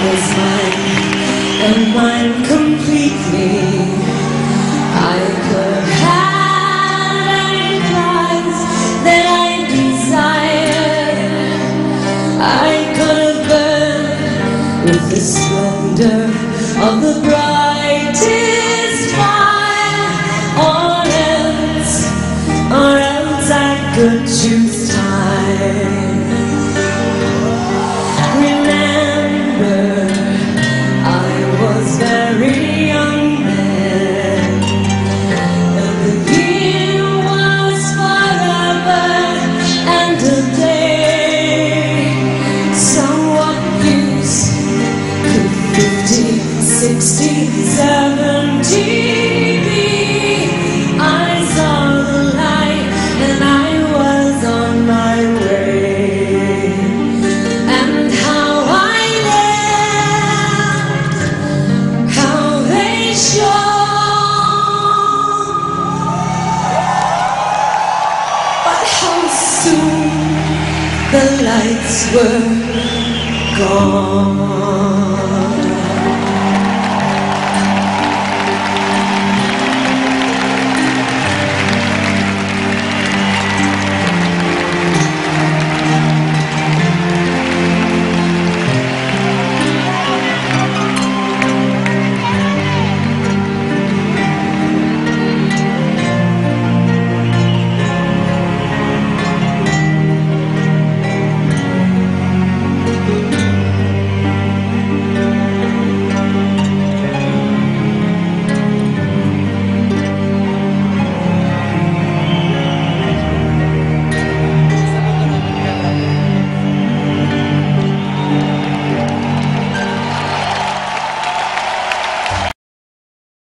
was mine, and mine completely. I could have any prize that I desired. I could have burned with the splendor of the brightest fire, or else I could choose time. Remember, I was very young then, and the year was forever and a day. Somewhat used, 50, 60, 70 be. I saw the light and I was on my way. And how I left, how they shone, but how soon the lights were gone.